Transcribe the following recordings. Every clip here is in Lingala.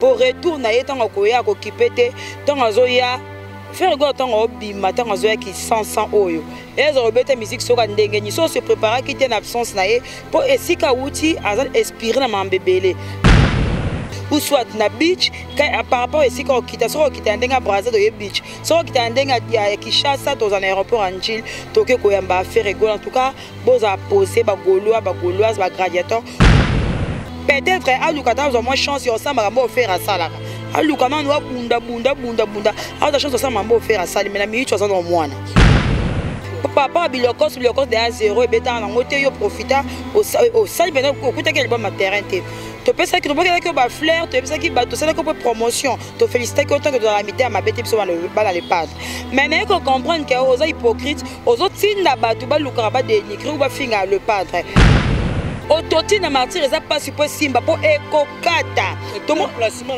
pour retour na ye tango koya ko kipete tango zoya faire go tango bima tango zoya ki 100 oyo et robete musique soka ndenge ni so se préparer qui était en absence na ye pour esika wuti azal inspirer na mambebele ou soit na beach par rapport à esika okita so okita ndenga braza do beach so okita ndenga ya Kinshasa dans un aéroport en Chine toke koyamba faire rigolo en tout cas boza poser ba gauloise ba gladiateur peut-être à Lukata vous avez moins chance sur ça marambo faire à ça là à Lukama nous bunda à la chance ça marambo faire à ça mais la minute 60 dans mois papa bilokos de à 0 et beta en côté yo profita au salle ben au côté quel bon terrain tu peux ça que tu peux que ba fleur tu peux ça qui ba tout ça que promotion tu féliciter que autant que de la mité à ma bête sur le bal les pattes mais n'est que comprendre que aux hypocrites aux autres tinda ba tu ba lukaba de écrire ou ba finga le padre autotine na martyr ça pas supposé simba pour ekokata tout mon placement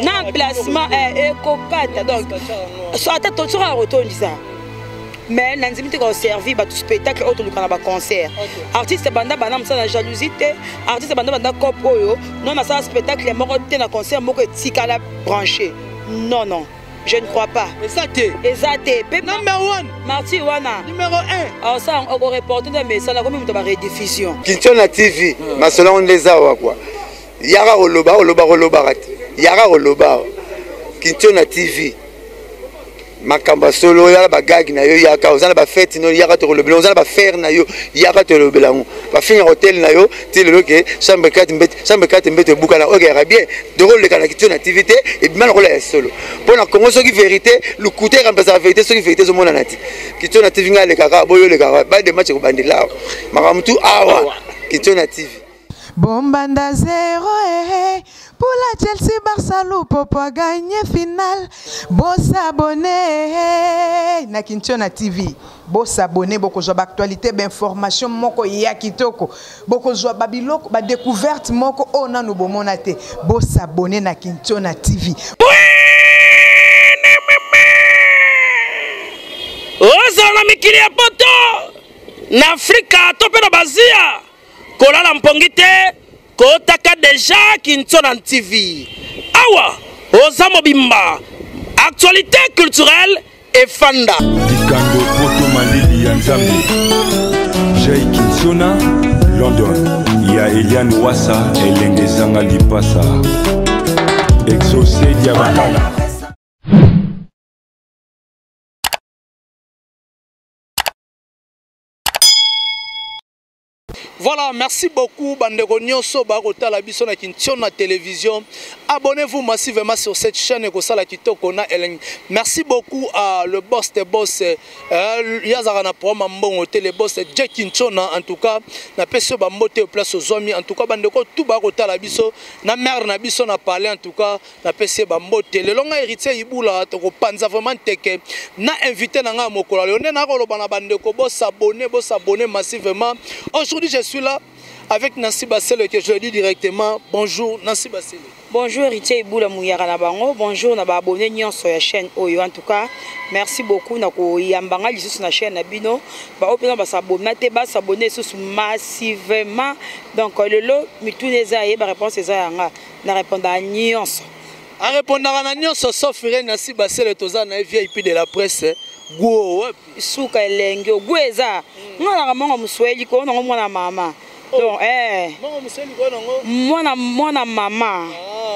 ekokata donc soit ta tu sera retourner ça mais nanzimite ko servi ba tout spectacle auto lukana ba concert artiste banda bana msa na jalousie artiste banda kopo yo non na ça spectacle moko te na concert moko etikala branché non je ne crois pas exacté number 1 Marty wana numéro 1 alors ça on reporter mais ça la comme mutu ba rediffusion Kinshona TV masolo on les awa quoi yara oloba yara oloba Kinshona TV makamba solo yala bagagi na yo yaka ozana ba fête no yaka to lobela ozana ba faire na yo yaka to lobela ngo ba finir hotel na yo ti le que chambre 4 mbete buka na OK bien de rôle le kana Kinshona activité et bien rôle ya solo pour na Congo soki vérité le côté remplacer la vérité soki vérité zo mona nati Kinshona TV nga le kaka boyo le kaka ba de match ko bandela makamtu awa Kinshona TV Bombanda 0 pour la Chelsea Barcelone pour gagner finale. Boss abonné na Kinshona TV. Boss abonné boko job actualité d'information moko ya kitoko. Boko job babiloko ba découverte moko ona no bomona te. Boss abonné na Kinshona TV. Ozana mikili ya poto na Afrika tope na bazia. Kolala mpongite kotaka déjà Kinshona TV. Awa ozamo bimba actualité culturelle et fanda. Dikando poto mandili ya Nzambe. Jay Kinshona London. Ya Eliane Wassa elenge zanga lipasa. Exaucé diabana. Voilà, merci beaucoup bandeko nyonso bakota la biso na Kinshona télévision. Abonnez-vous massivement sur cette chaîne ko sala kitoko na eleng. Merci beaucoup à le boss des boss yazara na programme mbongo télé boss Jay Kinshona en tout cas na peso ba mbote au place aux amis en tout cas bandeko tout bakota la biso na mère na biso na parler en tout cas na peso ba mbote le longa héritier ibula to ko panza vraiment teke na invité na nga mokola le na ko loba na bandeko boss abonner massivement. Aujourd'hui je suis là avec Nancy Bassele que je le dis directement. Bonjour Nancy Bassele. Bonjour héritier Iboula Mouyara na bango. Bonjour na ba abonné nyonso ya chaîne Oyo en tout cas. Merci beaucoup na ko yambanga lisusu na chaîne na bino. Ba opena ba s'abonner sous massivement. Donc lelo mituneza ye ba réponse eza yanga na répondre à nyonso. À répondre à nyonso sauf Nancy Bassele toza na VIP de la presse. Go suka elenge gweza ngana mongo musweli ko ngo mwana mama donc mongo musweli ko ngo mwana mama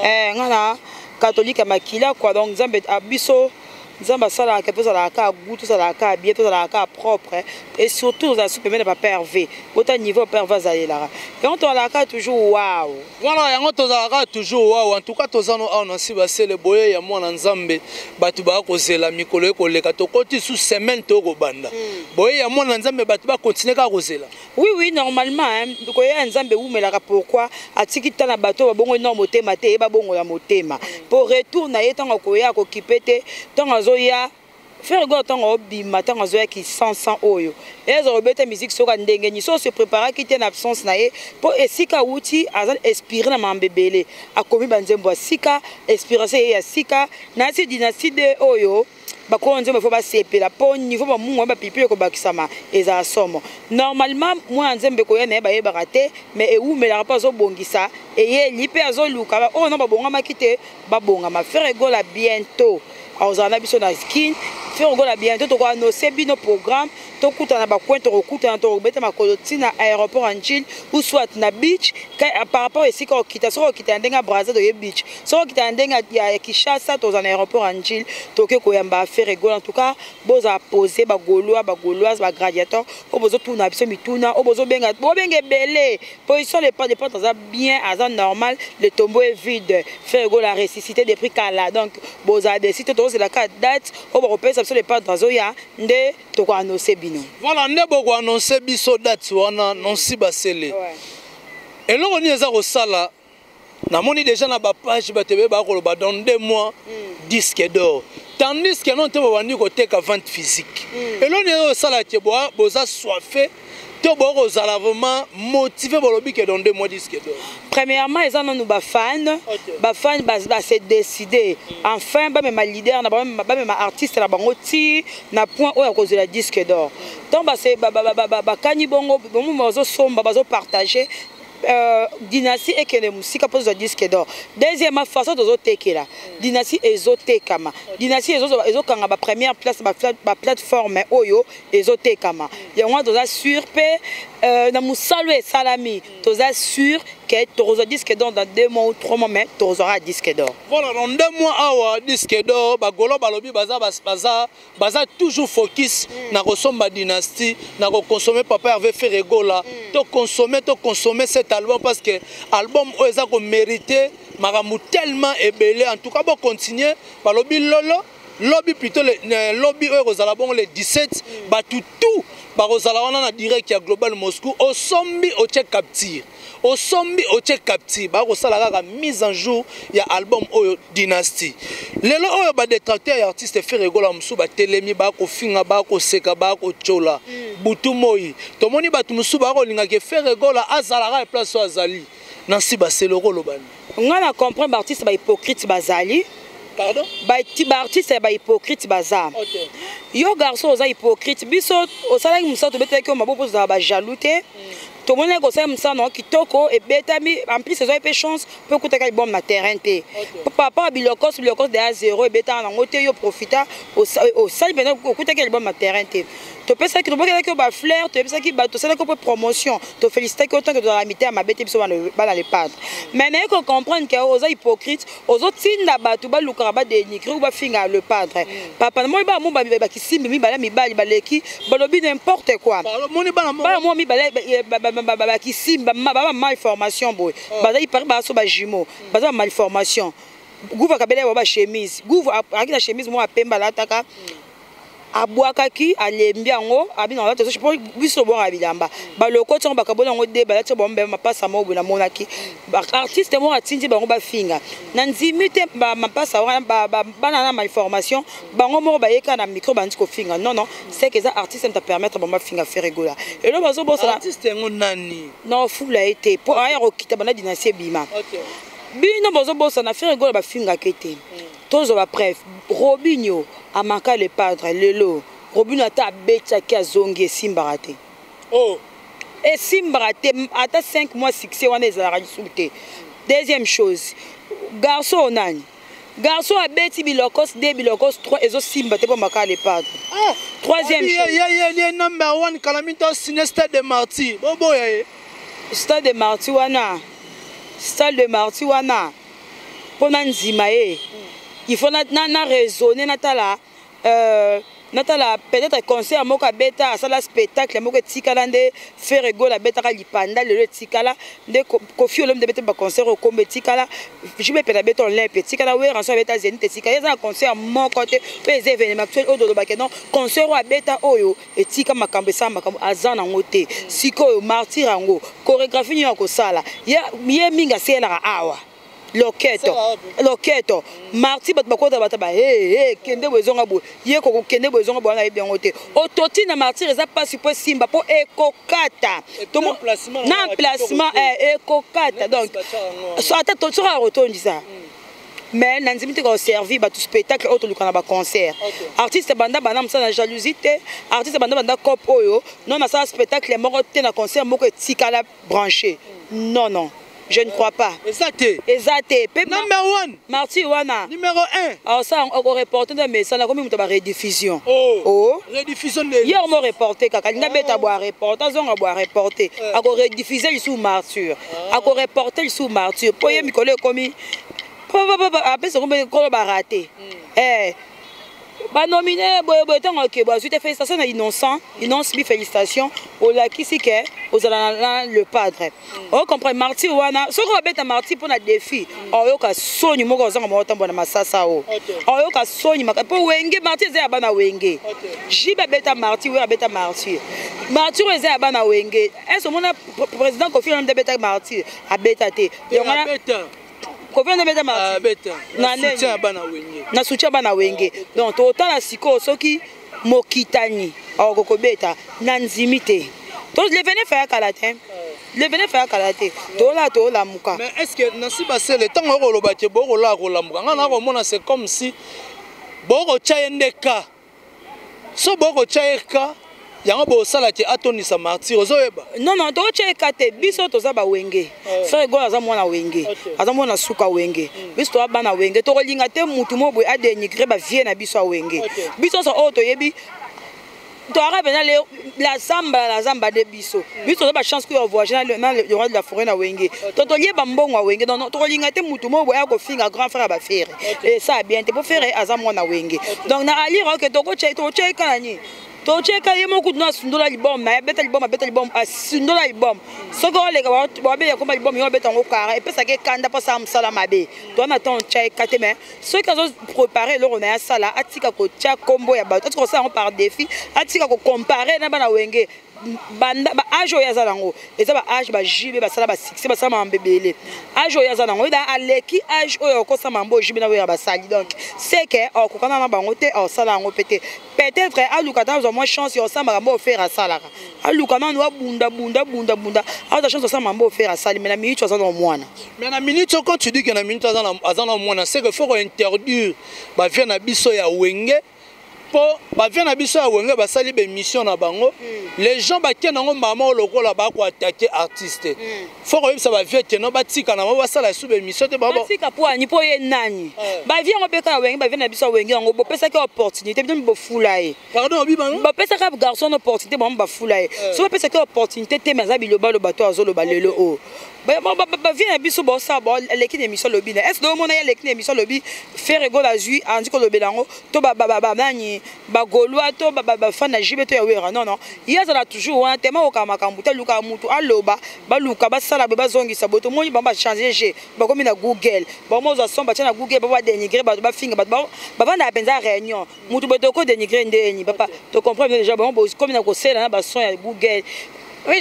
ngana catholique makila quoi donc Nzambe abiso Nzamba sala ka pesa la ka goût ça la ka bien ça la ka propre et surtout ça super même pas pervé autant niveau pervé là et on la ka toujours waouh voilà yango tozalaka toujours waouh en tout cas tozano on Nancy Bassele boye ya mwana Nzambe batu ba ko zela mikolo ko leka to koti sous semaine to ko banda boye ya mwana Nzambe batu ba continuer ka ko zela oui normalement ko ya Nzambe umela pourquoi atiki tana bato ba bongo no motema te ba bongo la motema pour retour na yetango ko ya ko kipete tango ya faire go tango bima tango zoya ki 100 oyo et robete musique soka ndenge ni so se préparer qui était en absence na ye pour esika wuti azal inspirer na mambebele akomi banzembo sika inspiration ya sika na si dynastie de oyo bakolo nzembo faut basepela po niveau ba mungu ba pipi ko bakisama eza somo normalement moi nzembe ko yena ba yeba raté mais eumela pas zo bongisa eye lipe azo luka o no ba bonga makite ba bonga ma faire gola bientôt azana biso na skin faire gola bientôt to ko annoncer bino programme to kutana ba coin to kutana to beta makoloti na aéroport Anjil ou soit na beach par rapport ici ko kita so kita ndenga Brazza to beach so kita ndenga ya Kinshasa to na aéroport Anjil to ke ko yamba faire gola en tout cas boza poser ba gaulois ba gauloise ba gladiateur o bozo tuna biso mituna o bozo benga bo benge belé position les pas de porte ça bien à normal le tombeau est vide faire gola ressusciter des prix kala donc boza décider to c'est la date o ba repère ça les pas dans ya nde to ko annoncer bino voilà nde boko annoncer biso date wana non si basele et là on y eza ko sala na moni déjà na ba page ba tebe ba ko ba dans 2 mois disque d'or tandis que non te bandi ko teka vente physique et là on y eza sala te boza soifé to boko zala vraiment motivé bolobi que dans 2 mois disque d'or. Premièrement, ils ont nous ba fan se décider enfin ba même leader na ba même artiste na bango ti na point o ya cause de la disque d'or. Donc ba c'est ba kani bongo bomo mazo somba bazo partager dynastie et que les musiques pose le disque d'or. Deuxièmement façon de tekela dynastie ezotekama dynastie ezokanga ba première place ba plateforme oyo ezotekama yango toza sûr pe na musalo et salami toza sûr que toza disque d'or dans 2 mois ou 3 mois mais toza disque d'or. Voilà dans 2 mois awa disque d'or ba golo balobi baza toujours focus na kosomba dynastie na ko consommer papa Hervé Ferregola to consommer cet album parce que album eza ko mériter maramu tellement ébélé en tout cas bon continuer balobi lobby plutôt le lobby ozala bon le 17 ba tout barozala wana na direct ya Global Moscou au sombi au check capture au sombi au check capture barosala kaka mise en jour ya album oyo dynastie lelo oyo ba détracteur ya artiste Ferregola musu ba telemi ba ko finga ba ko seka ba ko chola butu moi tomoni batu musu ba ko linga ke Ferregola azala ka place so azali nansi ba seloko lobani ngana comprendre artiste ba hypocrite bazali. Pardon? Ba artiste ba hypocrite baza. Okay. Yo garçon oza hypocrite biso osala musa to betaki o mabopo za ba jaloute. To mona ko sa musa no kitoko e betami en plus ça fait chance peut kutaka album na terrain te. Papa bilokos de A0 e beta na ngote yo profita au sali bena kutaka album na terrain te. To pesa ki to boka ki ba fleur to pesa ki ba to sala ko promotion to féliciter que autant que de la mité à ma bête biso bana le padre. Mais na ko comprendre que oza hypocrite ozo tinda ba to ba lukara ba dénigrer ou ba finga le padre. Papa moi ba mo ba kisimbi mi ba la mi ba baleki balobi n'importe quoi. Ba mo mi ba kisimba ba malformation boy. Ba da ipar ba so ba jumeau. Ba za malformation. Gouva kabele ba chemise. Gouva aki na chemise mo apemba la taka. Abouakaki alembi yango abina la teso pour biso bon abilamba ba lokoti on bakabona ngo de ba la bombe mapasa mo bona monaki artiste mo atindi bango ba finga na nzimite ba mapasa wana ba na malformation bango mo ba yeka na micro bandi ko finga non c'est que ça artiste me permettre ba finga Ferregola et là bazo bossa artiste ngo nani non fou la été pour aéro kita bana dynastie bima bino bazo bossa na Ferregola ba finga kete tozo ba bref Robinho amaka le padre lelo Robinho ata betcha ki azongi simbarate et simbarate ata 5 mois succès wana ezala rajouté. Deuxième chose garçon nani garçon a beti bilokos 2 bilokos 3 ezo simbate pour maka le padre. Troisième chose ya number 1 Calamito Sinistre de Marty bobo ya Stade de Marty wana pona nzima il faut na raisonner natala peut-être concert moka beta sala spectacle moka tikala nde Ferregola beta ka lipanda le tikala nde Kofi Olomide beta ba concert au kombe tikala je me pela beta on petit tikala we ranso beta zenite tikala ya concert mon côté les événements actuels au do ba kenon concert wa beta oyo etika makambe sa makambo azana ngote siko martyr ngo chorégraphie ni ko sala ye minga sela awa loketo marti bat bakota bataba kende bozonga bo ye ko kende bozonga bo na ebyango te ototi na marti eza pas supposé simba po ekokata to na placement ekokata donc so ata to sera retondi ça mais nanzimi te ko servi ba tout spectacle autre lukana ba concert artiste banda bana msana jalousie te artiste banda cop oyo non na ça spectacle moko te na concert moko etikala branché non je ne crois pas. Exacté. Numéro 1. Marty Wana. Numéro 1. Alors ça, on reporté mais ça n'a comme une rediffusion. Oh. Rediffusion de. Hier on reporté kaka nga beta boire reporter, on a boire reporter. A rediffuser sous martyr. A reporter sous martyr. Poye mikolo komi. Après c'est comme ko ba raté. Bah nominé tant que bah suite félicitations à innocent bi félicitations au la qui c'est que aux le padre on comprend Marty wana so ko beta Marty pour na défi on yo ka sonyu moko zanga mo tambo na masasa o on yo ka sonyu maka po wenge Marty za bana wenge jiba beta Marty we beta Marty za bana wenge est-ce mon président confirme de beta Marty a beta te yongana Kofi na beta Marty na soutien bana wenge donc autant la siko soki mokitani ko beta na nzimite to le venez faire kalatin to la muka mais est-ce que nasi basé le temps ko lo batie bo ko la ko la muka ngana ko mona c'est comme si bo ko chaendeka so bo ko chaeka yango bo sala ti atonisa martyr ozoyeba non to cheka te biso to za ba wenge frère go aza mwana wenge aza mwana suka wenge biso to bana wenge to linga te mutu mobo a dénigrer ba vie na biso wenge biso so auto yebi to arabe na la zamba de biso to ba chance ko voyager na le roi de la forêt na wenge to lieba mbongo wenge non to linga te mutu mobo ya ko finga grand frère ba faire et ça bien te pour faire aza mwana wenge donc na ali ro ke to cheka nani to cheka yemo kudna sundola libom na beta libom sundola libom soko le ka ba ko libom yo beta ngokara et pesa ke kanda pa sam sala mabe to na ton cheka te mais ceux qui ont préparé leur on a sala atika ko tia combo ya ba to ko ça on par défi atika ko comparer na bana wenge banda ba ajo ya zalango eza ba age ba jibe ba sala ba succès ba sama mbebele ajo ya zalango ida aleki age oyo ko sama mbo jibe na we ba sali donc c'est que o ko kana na bango te o sala ngo peut-être aluka ta moins chance yo sama mbo faire sala aluka na no bunda a ta chance sama mbo faire sali mais na minute ça dans mwana mais na minute quand tu dis que na minute azana mwana c'est que faut interdire ba vient na biso ya wenge pour ba vient na biso ya wenge ba sali be mission na bango les gens ba tiennent ngo mama lokola ba ko attaquer artiste faut que ça ba vient teno ba tika na ba sala sous be mission te ba tika po ani po ye nani ba vient ngo beka wenge ba vient na biso wenge ngo bo pesa ka opportunité bi bo fulaye pardon obi bango ba pesa ka garçon opportunité ba fulaye so ba pesa ka opportunité te mais abiloba lo bato azolo ba lelo o ba vient na biso bo sa bo l'équipe émission lobby est-ce que mon ya l'équipe émission lobby faire ego la jui andi ko lobelango to ba nani ba golwa to ba fan na jibe to ya wera non il y a toujours un thème au kamakambuta luka mutu aloba ba luka ba sala ba zongisa boto moni ba changer g ba comme na Google ba mo za somba na Google ba dénigrer ba finga ba na penza réunion mutu boto ko dénigrer ndeni papa to comprendre déjà ba comme na ko sela na ba son ya Google oui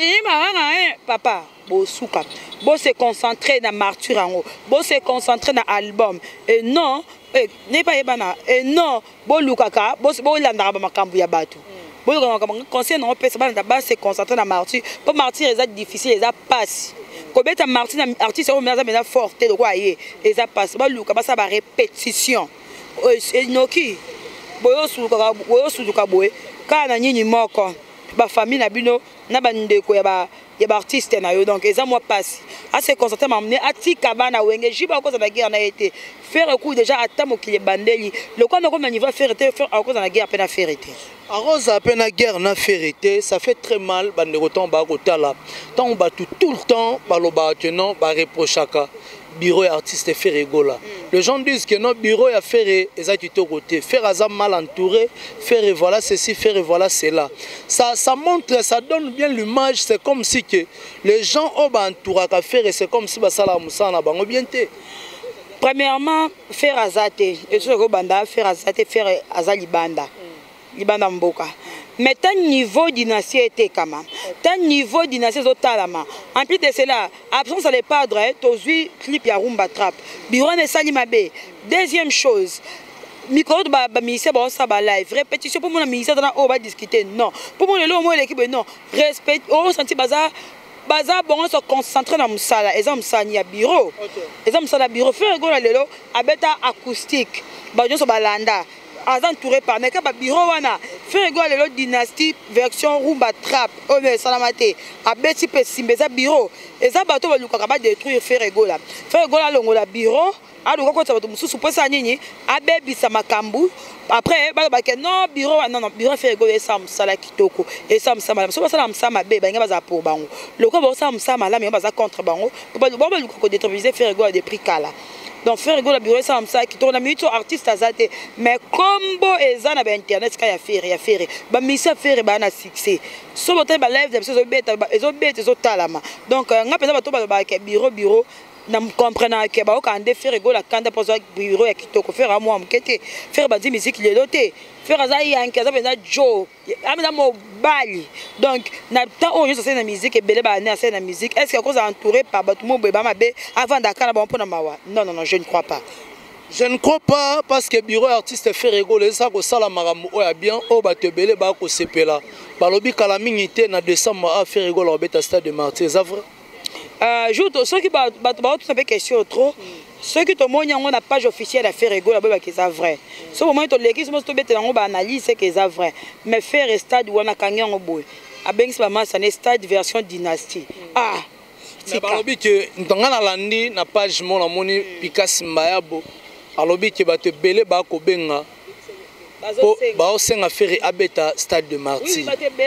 papa bo souka bo se concentrer na martyr ango bo se concentrer na album et non n'est pas ebana et non bo lukaka bo landa ba makambu ya bato bo lukaka conseil non pesa bana ba se concentrer na martyr pour martyr est difficile est passe ko beta martyr na artiste o mena mena forte de quoi yé et ça passe ba luka ba ça ba répétition et noki bo suluka boye kana nyinyi moko ba famille na bino na bandeko ya ba artiste na yo donc eza moi passe à se concentrer m'amener atika bana wenge jiba ko za la guerre na été faire coup déjà atamo ki le bandeli le quoi na comme niveau faire à cause de la guerre peine à faire été à cause à peine à guerre na faire été ça fait très mal bandeko temps ba ko tala tant ba tout le temps ba lo ba tenant ba reprochaka bureau artiste faire rigola. Les gens disent que notre bureau a fait exactement côté, faire azam mal entouré, faire voilà ceci, faire voilà cela. Ça montre, ça donne bien l'image. C'est comme si que les gens ont entouré à faire et c'est comme si ça la moussa na bango bien té. Premièrement, faire azate et ce que banda faire azate faire azalibanda, libanda mboka. Mais tant niveau dynastie était comme tant niveau dynastie totalement en plus de cela absence à les padres tozui clip ya rumba trap bureau ne salimabe deuxième chose micro ba ministère ba ça ba live répétition pour mon ministère dans on va discuter non pour mon le l'équipe non respect on senti bazar baza bongo se concentrer na musala eza musani ya bureau eza musala bureau Frère Egola lelo abeta acoustique ba nyonso balanda aza entouré par neka ba bureau wana Frère Egola lelo dynastie version rumba trap o me salamate abeti pe simbeza bureau eza bato balukaka ba détruire Frère Egola longola bureau aluka ko tsabato mususu posa nini abebisa makambu après balobake non bureau Frère Egola esa musala kitoko esa musama so basala musama be banga baza pour bango loko bosa musama la mais baza contre bango baluka ko détruire Frère Egola de prix kala donc Frère Egola bureau esa musala kitoko na minute artiste azate mais combo eza na ba internet ka ya faire ba misa faire ba na succès so bote ba live de so beta ezo talama donc ngapeza bato balobake bureau na comprendre que ba okande Frère Egola kanda pozo bureau ya kitoko faire à moi mkete faire badi musique lelo te faire za yanke za benda jo amena mo bali donc na temps on se na musique et belé ba na na musique est-ce que cause entouré par bato mo be ba mabe avant dakana ba mpona mawa non je ne crois pas. Je ne crois pas parce que bureau artiste Frère Egola ça ko sala makambo oya bien o bato belé ba ko sepela balobi kala mingi te na décembre à Frère Egola obeta stade de Martyrs ça vrai. Ceux qui tout fait question trop, ceux qui ont une page officielle à Frère Egola, c'est vrai. Ce moment où les gens ont analyse, c'est que c'est vrai. Mais faire un stade où on a gagné en bout, c'est un stade version dynastie. Ah, c'est pas le que nous avons landi na page mon amoni Picasso Mbayabo, alors que tu belé ba ko benga. Ba osenga Frère abeta stade de Martyrs.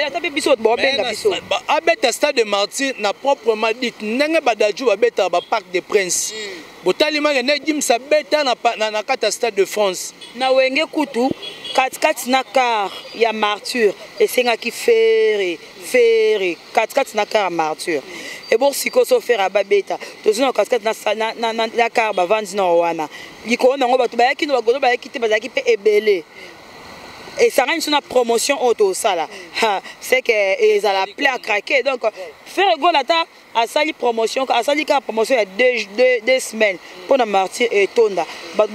Abeta stade de Martyrs na proprement dit ndenge badaju abeta ba Parc des Princes. Botalima ne dim sa beta na kata stade de France. Na wenge kutu kat na car ya Martyrs esenga ki faire kat na car Martyrs. Et bon siko so faire abeta tozuna kat na car ba vandi na wana. Liko na ngo batu ba yaki no bagodo ba yaki te bazaki pe ebele. Et ça rend une promotion auto ça là c'est que ils a la plaie à craquer donc Frère Egola a sali promotion il y a 2 semaines pour la Martyrs et Tonda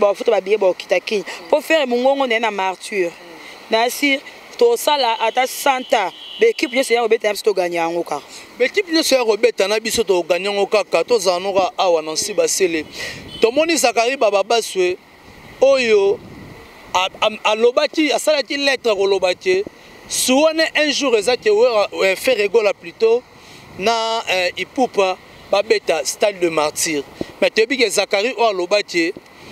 pour faire mon on est na Martyrs nasir tout ça là à ta santa l'équipe ne sait Robert to gagner en oka l'équipe ne sait Robert na biso to gagner en oka 14 ans noka awa nansi basele to moni Zakari baba baswe oyo alobaki asalaki lettre kolobaki suone un jour ezaki Frère Egola plutôt na ipupa babeta stade de Martyrs mais toyebi ke Zakari o alobaki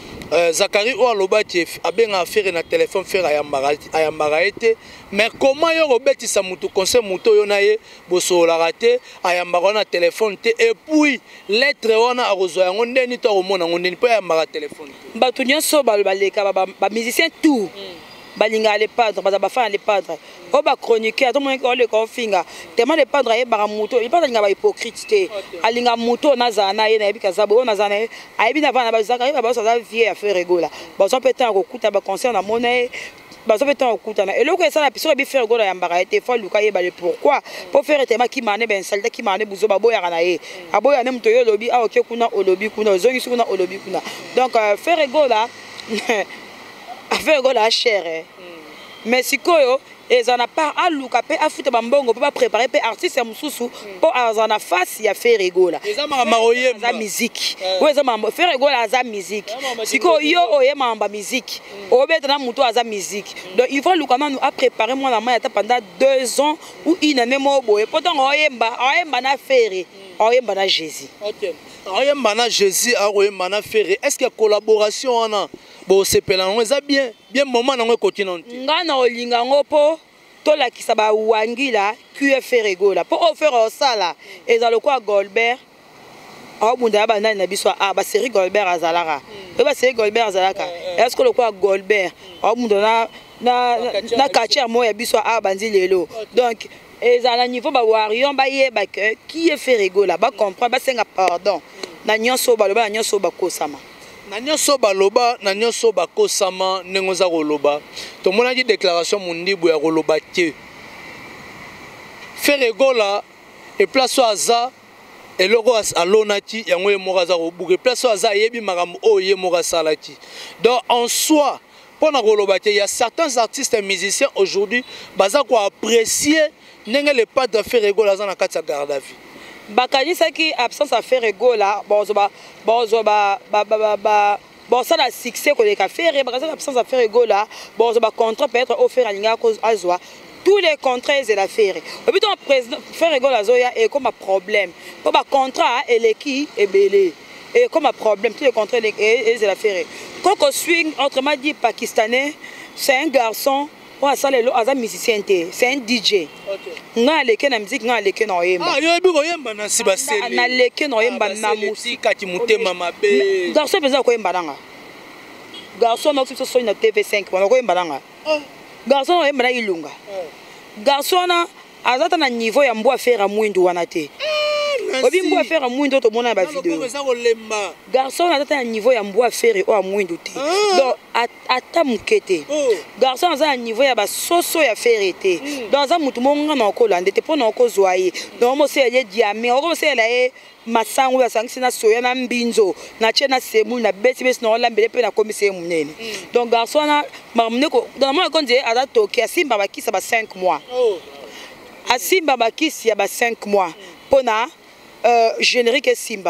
abenga Frère na téléphone Frère ayambaka ete mais comment yo robetisa mutu conseil mutu oyo na ye bosolaka te ayambaka na téléphone te et puis lettre wana akozwa yango ndeni to akomona yango ndeni mpo ayambaka téléphone te bato nyonso baleka bamusicien tout balinga les padres baza bafana les padres o bachroniqueur to moneki oleka ofinga tellement les padres ayebaka mutu les padres alinga bahypocrite te alinga mutu oyo nazala na ye nayebi kaza boye oyo nazala na ye ayebi na vana bazaka ayeba baso aza vie ya Frère Egola bazwa mpe ntango kokuta baconcert na mona ye bazwa mpe ntango kokutana eloko esala biso oyebi Frère Egola yambaka ye te fo aluka yebale pourquoi po faire tema kimane bensalite kimane buzo baboyaka na ye aboya ne moto oyo olobi aoke kuna olobi kuna ozongisi kuna olobi kuna donc Frère Egola Frère Egola a cher mais sikoyo ezana part aluka pe afuta bambongo pe ba préparer pe artiste mususu po azana face ya Frère Egola ezama maroyemba za musique ou ezama Frère Egola aza musique sikoyo yo oyema mba musique obeta na muto aza musique donc il faut luka na nous a préparer moi na ma ya pendant 2 ans ou une année mo boye pourtant oyemba na Frère oyemba na Jésus OK oyemba na Jésus oyemba na Frère est-ce que collaboration wana bo sepela ngo eza bien moment nango continent nga na olinga ngo po to la kisaba wangila QF Frère Egola po offert osala ezalo kwa Goldberg abunda ba nani na biso ba série Goldberg azalaka ba série Goldberg azalaka est-ce que le quoi Goldberg abunda na quartier mo ya biso bandi lelo donc ezala niveau ba warion ba yeba que qui est Frère Egola ba comprendre ba senga pardon na nyonso ba loba na nyonso ba kosama na nyonso baloba na nyonso bakosama ndenge oza koloba tomonaki déclaration mondibu ya koloba te Frère Egola eplace oyo aza eloko alonaki yango ye moko aza kobuka eplace oyo aza ayebi makambo oyo ye moko asalaki donc en soi mpona koloba te il y a certains artistes et musiciens aujourd'hui baza koapprécier ndenge le padre Frère Egola aza na kati ya garde à vue bakanisaki absence à faire ego là bon ça la succès qu'on est qu'à faire bakanisaki absence à faire ego là bon ça contrat peut-être offert à l'inga cause azwa tous les contrats c'est la faire et puis ton président faire ego la zoya et comme un problème pour ba contrat et l'équipe est belé et comme un problème tous les contrats et c'est la faire Coco Swing autrement dit pakistanais c'est un garçon ça les un musicien c'est un DJ nga leke na musique nga leke na yemba ah yo biko yemba na sibaseli na leke na yemba na musique kati mutema mabe garçon pesa ko yemba nanga garçon na so so na TV5 wana ko yemba nanga garçon yemba na ilunga garçon na azata na niveau ya mbo affaire mwindu wana te obi mbo affaire mwindu to mona ba vidéo garçon azata na niveau ya mbo affaire o mwindu te donc ata mukete garçon aza na niveau ya ba soso ya faire te donc za mutu monga na ko lande te pona ko zoaye donc mo se ye diamé o se la e masangu ya sangisi na soya na mbinzo na chena semu na beti besi na olambele pe na komise munene donc garçon na mamne ko dans mo ko nje ada toki asimba bakisa ba 5 mois asimba bakisi ya ba 5 mois pona générique Simba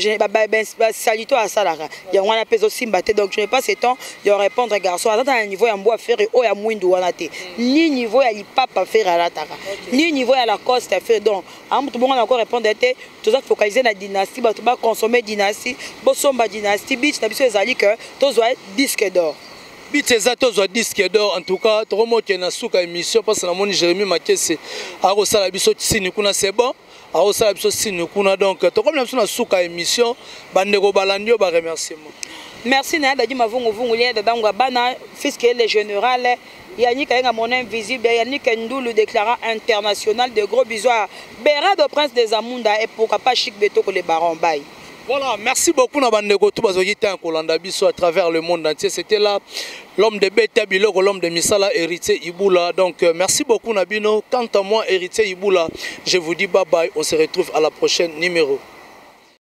salito à salara il y a un peso Simba donc je n'ai pas ce temps de répondre garçon à un niveau à moi faire au ya mwindu wanate ni niveau à l'ipapa faire à la tara ni niveau à la coste à faire donc tout le monde encore répondre était tout ça focaliser la dynastie ba consommer dynastie bosomba dynastie beach na biso ezali que tous doit disque d'or Bit ezatozo disque d'or en tout cas tomo na suka émission parce que na moni Jérémy Makese a resala biso tsini kuna c'est bon a resala biso tsini kuna donc to comme na biso na suka émission bandeko balandio ba remerciement merci na dadi mavungu vungu lia dadangwa bana fils que le général Yannick Ayenga mon invisible Yannick Ndoulou déclarant international de gros bisous à Béra de Prince des Amunda et pourquoi pas Chic Beto que les barons bail. Voilà, merci beaucoup Nabandeko Toubazoyita en Kolanda Biso à travers le monde entier. C'était là l'homme de Beta Biloko, l'homme de Misala, héritier Iboula. Donc merci beaucoup Nabino. Quant à moi, héritier Iboula, je vous dis bye bye. On se retrouve à la prochaine numéro.